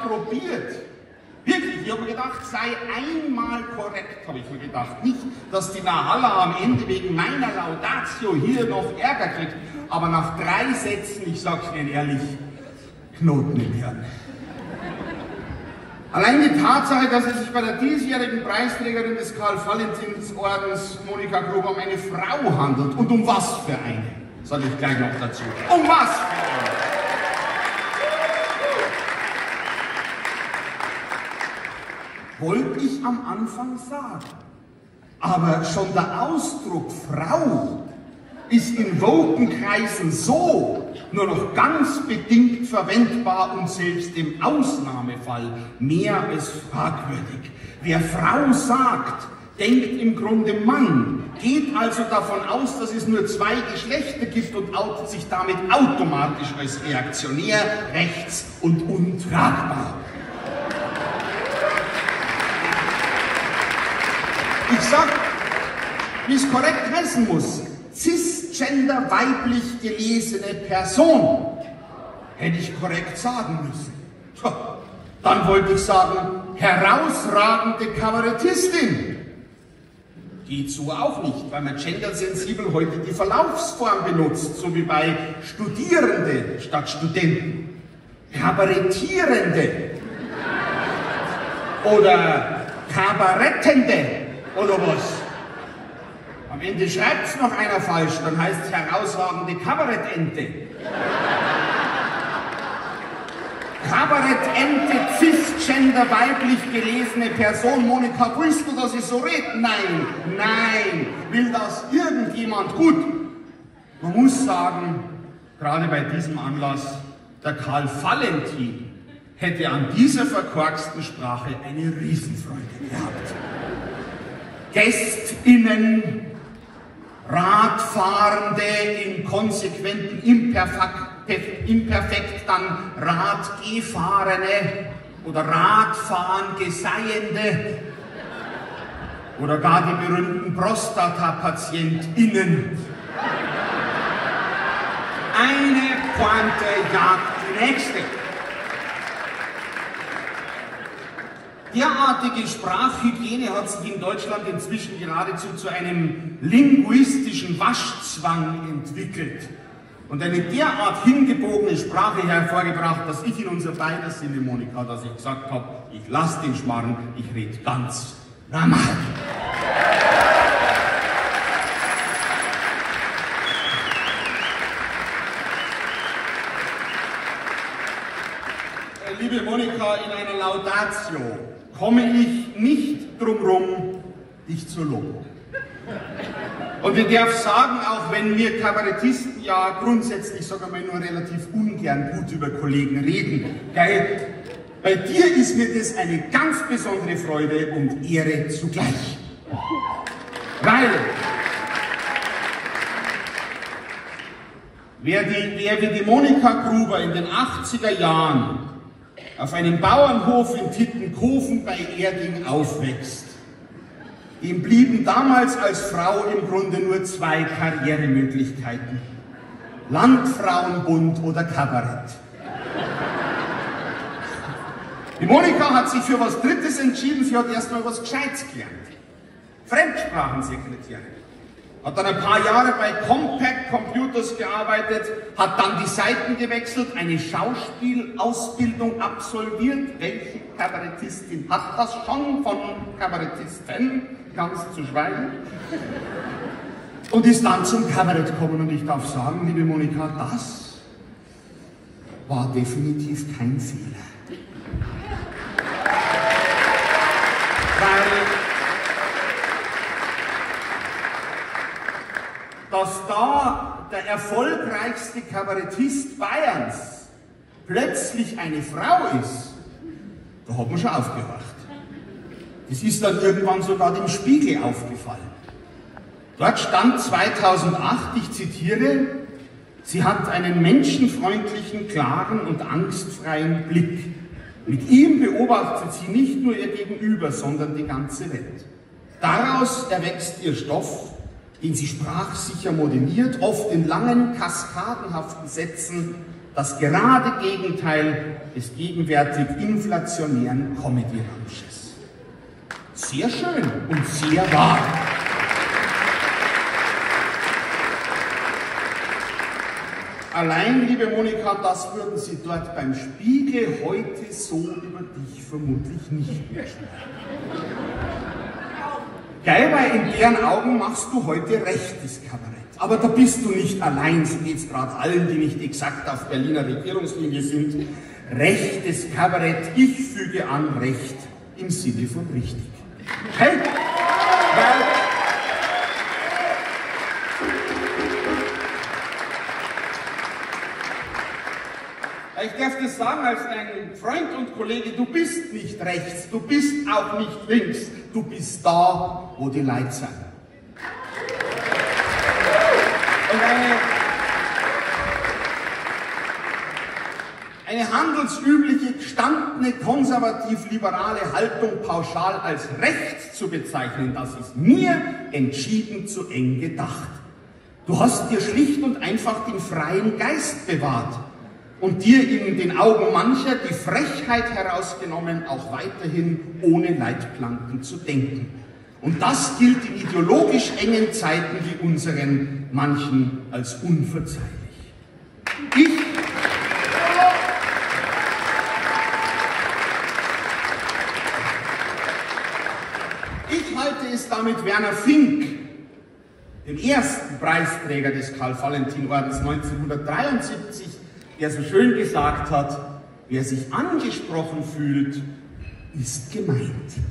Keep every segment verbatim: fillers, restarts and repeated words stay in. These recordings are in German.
probiert. Wirklich, ich habe mir gedacht, sei einmal korrekt, habe ich mir gedacht. Nicht, dass die Nahalla am Ende wegen meiner Laudatio hier noch Ärger kriegt, aber nach drei Sätzen, ich sag's Ihnen ehrlich, Knoten im Hirn. Allein die Tatsache, dass es sich bei der diesjährigen Preisträgerin des Karl-Valentins-Ordens, Monika Gruber, um eine Frau handelt. Und um was für eine? Sage ich gleich noch dazu. Um was für eine? Wollte ich am Anfang sagen. Aber schon der Ausdruck Frau ist in Votenkreisen so nur noch ganz bedingt verwendbar und selbst im Ausnahmefall mehr als fragwürdig. Wer Frau sagt, denkt im Grunde Mann, geht also davon aus, dass es nur zwei Geschlechter gibt und outet sich damit automatisch als reaktionär, rechts und untragbar. Ich sag, wie es korrekt heißen muss, cisgender weiblich gelesene Person, hätte ich korrekt sagen müssen. Tja, dann wollte ich sagen, herausragende Kabarettistin. Geht so auch nicht, weil man gendersensibel heute die Verlaufsform benutzt, so wie bei Studierende statt Studenten. Kabarettierende. Oder Kabarettende. Oder was? Am Ende schreibt es noch einer falsch, dann heißt es herausragende Kabarettente. Kabarettente, cisgender, weiblich gelesene Person. Monika, willst du, dass ich so rede? Nein, nein. Will das irgendjemand? Gut. Man muss sagen, gerade bei diesem Anlass, der Karl Valentin hätte an dieser verkorksten Sprache eine Riesenfreude gehabt. GästInnen, Radfahrende in konsequenten Imperfekt, Imperfekt dann Radgefahrene oder Radfahren-Geseiende oder gar die berühmten Prostata-PatientInnen. Eine Pointe jagt die nächste. Derartige Sprachhygiene hat sich in Deutschland inzwischen geradezu zu einem linguistischen Waschzwang entwickelt und eine derart hingebogene Sprache hervorgebracht, dass ich in unser beider Sinne, Monika, dass ich gesagt habe, ich lasse den Schmarrn, ich rede ganz normal. Liebe Monika, in einer Laudatio komme ich nicht drum rum, dich zu loben. Und ich darf sagen, auch wenn wir Kabarettisten ja grundsätzlich, sagen wir mal, nur relativ ungern gut über Kollegen reden, gell? Bei dir ist mir das eine ganz besondere Freude und Ehre zugleich. Weil, wer, die, wer wie die Monika Gruber in den achtziger Jahren auf einem Bauernhof in Tittenkofen bei Erding aufwächst, dem blieben damals als Frau im Grunde nur zwei Karrieremöglichkeiten. Landfrauenbund oder Kabarett. Die Monika hat sich für was Drittes entschieden, sie hat erstmal was Gescheites gelernt. Fremdsprachensekretärin. Hat dann ein paar Jahre bei Compaq Computers gearbeitet, hat dann die Seiten gewechselt, eine Schauspielausbildung absolviert. Welche Kabarettistin hat das schon von Kabarettisten, ganz zu schweigen? Und ist dann zum Kabarett gekommen und ich darf sagen, liebe Monika, das war definitiv kein Fehler. Weil dass da der erfolgreichste Kabarettist Bayerns plötzlich eine Frau ist, da hat man schon aufgewacht. Das ist dann irgendwann sogar dem Spiegel aufgefallen. Dort stand zweitausendacht, ich zitiere, sie hat einen menschenfreundlichen, klaren und angstfreien Blick. Mit ihm beobachtet sie nicht nur ihr Gegenüber, sondern die ganze Welt. Daraus erwächst ihr Stoff, den sie sprachsicher modelliert, oft in langen, kaskadenhaften Sätzen, das gerade Gegenteil des gegenwärtig inflationären Comedy-Ramsches. Sehr schön und sehr wahr. Allein, liebe Monika, das würden Sie dort beim Spiegel heute so über dich vermutlich nicht mehr schreiben. Geil, weil in deren Augen machst du heute rechtes Kabarett. Aber da bist du nicht allein, so geht's gerade allen, die nicht exakt auf Berliner Regierungslinie sind. Rechtes Kabarett, ich füge an Recht im Sinne von richtig. Hey, weil ich darf das sagen als dein Freund und Kollege, du bist nicht rechts, du bist auch nicht links, du bist da, wo die Leute sind. Und eine, eine handelsübliche, gestandene, konservativ-liberale Haltung pauschal als rechts zu bezeichnen, das ist mir entschieden zu eng gedacht. Du hast dir schlicht und einfach den freien Geist bewahrt und dir in den Augen mancher die Frechheit herausgenommen, auch weiterhin ohne Leitplanken zu denken. Und das gilt in ideologisch engen Zeiten wie unseren manchen als unverzeihlich. Ich, ich halte es damit Werner Fink, dem ersten Preisträger des Karl-Valentin-Ordens neunzehnhundertdreiundsiebzig, der so schön gesagt hat, wer sich angesprochen fühlt, ist gemeint.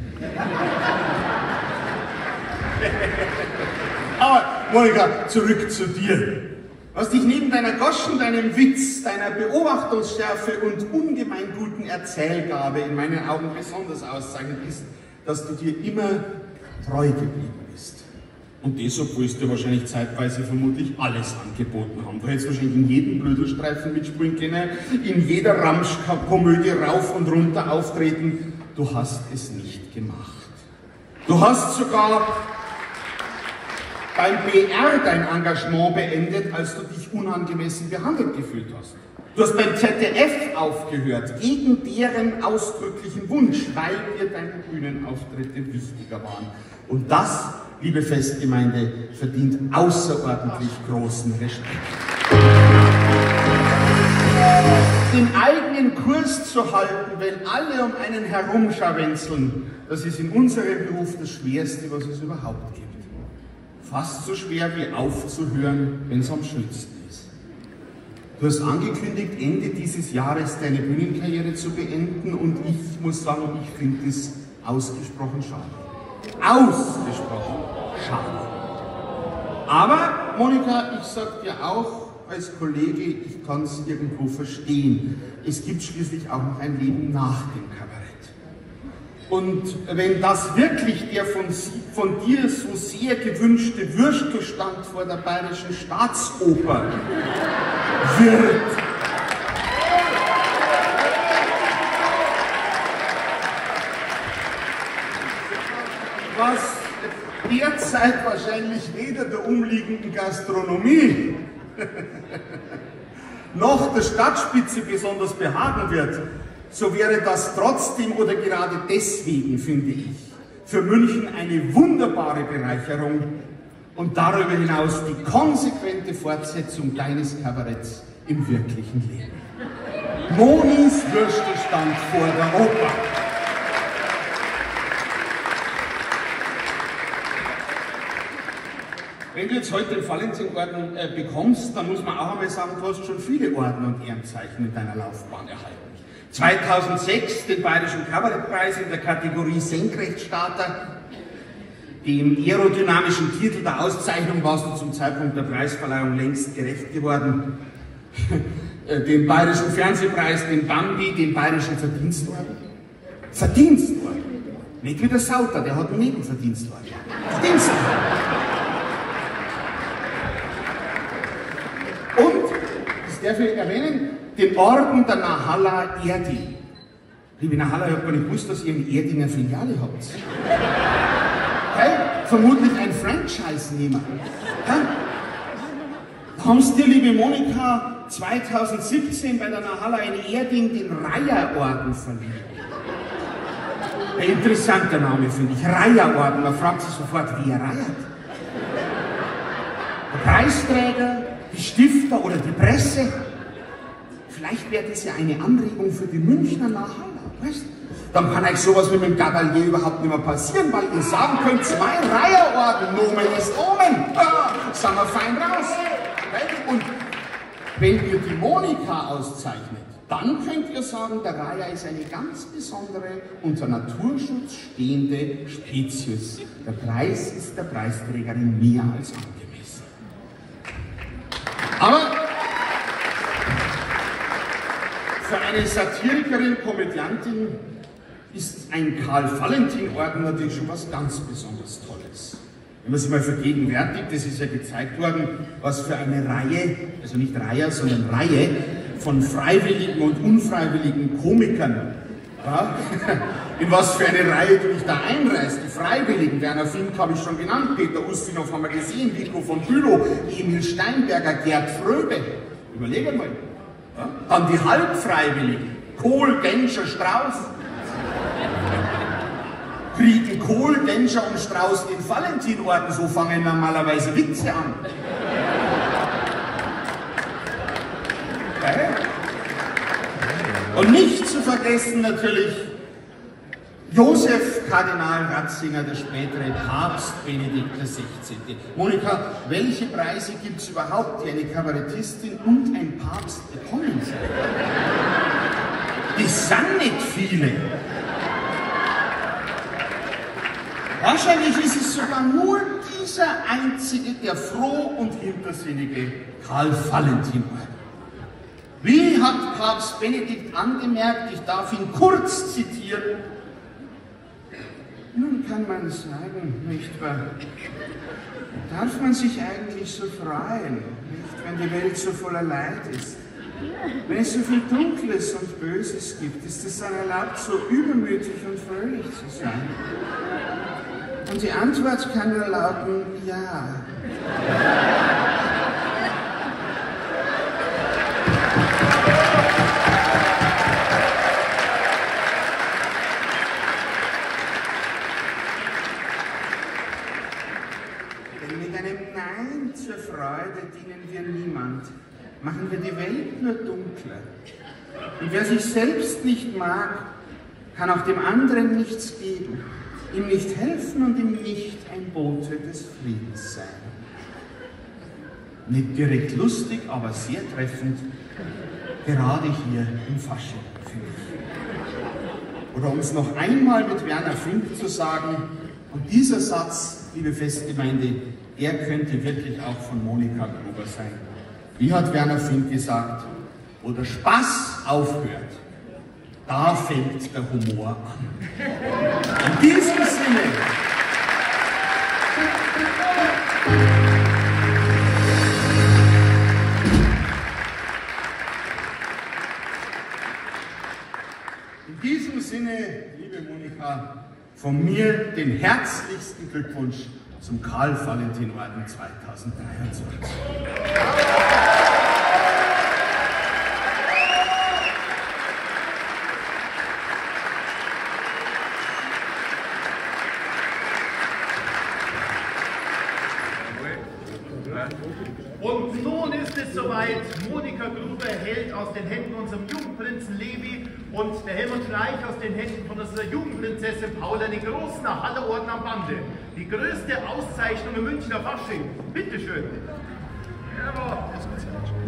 Aber Monika, zurück zu dir. Was dich neben deiner Goschen, deinem Witz, deiner Beobachtungsschärfe und ungemein guten Erzählgabe in meinen Augen besonders auszeichnet, ist, dass du dir immer treu geblieben bist. Und das, obwohl es dir wahrscheinlich zeitweise vermutlich alles angeboten haben. Du hättest wahrscheinlich in jedem Blödelstreifen mitspielen können, in jeder Ramschkomödie rauf und runter auftreten. Du hast es nicht gemacht. Du hast sogar beim B R dein Engagement beendet, als du dich unangemessen behandelt gefühlt hast. Du hast beim Z D F aufgehört, gegen deren ausdrücklichen Wunsch, weil dir deine Bühnenauftritte wichtiger waren. Und das, liebe Festgemeinde, verdient außerordentlich großen Respekt. Den eigenen Kurs zu halten, wenn alle um einen herumscharwenzeln, das ist in unserem Beruf das Schwerste, was es überhaupt gibt. Fast so schwer wie aufzuhören, wenn es am schönsten ist. Du hast angekündigt, Ende dieses Jahres deine Bühnenkarriere zu beenden und ich muss sagen, ich finde es ausgesprochen schade. Ausgesprochen schade. Aber, Monika, ich sag dir auch als Kollege, ich kann es irgendwo verstehen. Es gibt schließlich auch noch ein Leben nach dem Kabarett. Und wenn das wirklich der von, von dir so sehr gewünschte Würstelstand vor der Bayerischen Staatsoper wird, was derzeit wahrscheinlich weder der umliegenden Gastronomie noch der Stadtspitze besonders behagen wird, so wäre das trotzdem oder gerade deswegen, finde ich, für München eine wunderbare Bereicherung und darüber hinaus die konsequente Fortsetzung deines Kabaretts im wirklichen Leben. Monis Würstelstand vor der Oper. Wenn du jetzt heute den Valentin-Orden äh, bekommst, dann muss man auch einmal sagen, du hast schon viele Orden und Ehrenzeichen in deiner Laufbahn erhalten. zweitausendsechs den Bayerischen Kabarettpreis in der Kategorie Senkrechtstarter. Dem aerodynamischen Titel der Auszeichnung warst du zum Zeitpunkt der Preisverleihung längst gerecht geworden. Den Bayerischen Fernsehpreis, den Bambi, den Bayerischen Verdienstorden. Verdienstorden. Nicht wie der Sauter, der hat einen Nebenverdienstorden. Verdienstorden. Und, das darf ich erwähnen, den Orden der Nahalla Erding. Liebe Nahalla, ich habe gar nicht gewusst, dass ihr in Erding eine Filiale habt. Okay? Vermutlich ein Franchise-Nehmer. Okay? Da haben sie dir, liebe Monika, zweitausendsiebzehn bei der Nahalla in Erding den Reiherorden verliehen. Ein interessanter Name, finde ich. Reiherorden. Man fragt sich sofort, wie er reiert. Der Preisträger, die Stifter oder die Presse. Vielleicht wäre das ja eine Anregung für die Münchner Nahalla, weißt du? Dann kann euch sowas mit dem Gabalier überhaupt nicht mehr passieren, weil ihr sagen könnt, zwei Reiherorden, Nomen ist Omen. Ah, sind wir fein raus. Und wenn ihr die Monika auszeichnet, dann könnt ihr sagen, der Reiher ist eine ganz besondere, unter Naturschutz stehende Spezies. Der Preis ist der Preisträgerin mehr als angemessen. Aber für eine Satirikerin, Komödiantin ist ein Karl-Valentin-Orden natürlich schon was ganz besonders Tolles. Wenn man sich mal vergegenwärtigt, das ist ja gezeigt worden, was für eine Reihe, also nicht Reiher, sondern Reihe von freiwilligen und unfreiwilligen Komikern, ja, in was für eine Reihe du dich da einreißt. Die Freiwilligen, Werner Fink habe ich schon genannt, Peter Ustinov haben wir gesehen, Vico von Bülow, Emil Steinberger, Gerd Fröbe. Überlege mal. Ja? Dann die Halbfreiwilligen, Kohl, Genscher, Strauß. Kriegen Kohl, Genscher und Strauß den Valentinorden, so fangen normalerweise Witze an. Okay. Und nicht zu vergessen natürlich Josef Kardinal Ratzinger, der spätere Papst Benedikt der Sechzehnte. Monika, welche Preise gibt es überhaupt, die eine Kabarettistin und ein Papst bekommen sollen? Das sind nicht viele. Wahrscheinlich ist es sogar nur dieser einzige, der froh und hintersinnige Karl-Valentin-Orden. Wie hat Papst Benedikt angemerkt, ich darf ihn kurz zitieren, nun kann man sagen, nicht wahr, darf man sich eigentlich so freuen, nicht, wenn die Welt so voller Leid ist. Wenn es so viel Dunkles und Böses gibt, ist es dann erlaubt, so übermütig und fröhlich zu sein. Und die Antwort kann nur lauten, ja. Denn mit einem Nein zur Freude dienen wir niemand. Machen wir die Welt nur dunkler. Und wer sich selbst nicht mag, kann auch dem anderen nichts geben, ihm nicht helfen und ihm nicht ein Bote des Friedens sein. Nicht direkt lustig, aber sehr treffend, gerade hier im Fasching, finde ich. Oder um es noch einmal mit Werner Fink zu sagen, und dieser Satz, liebe Festgemeinde, er könnte wirklich auch von Monika Gruber sein. Wie hat Werner Fink gesagt, wo der Spaß aufhört, da fängt der Humor an. In diesem Sinne. In diesem Sinne, liebe Monika, von mir den herzlichsten Glückwunsch zum Karl-Valentin-Orden zweitausenddreiundzwanzig. Und nun ist es soweit. Monika Gruber hält aus den Händen unserem Jugendprinzen Levi und der Helmut Schleich aus den Händen von unserer Jugendprinzessin Paula den großen Nahalla-Orden am Bande. Die größte Auszeichnung im Münchner Fasching. Bitteschön. Jawohl.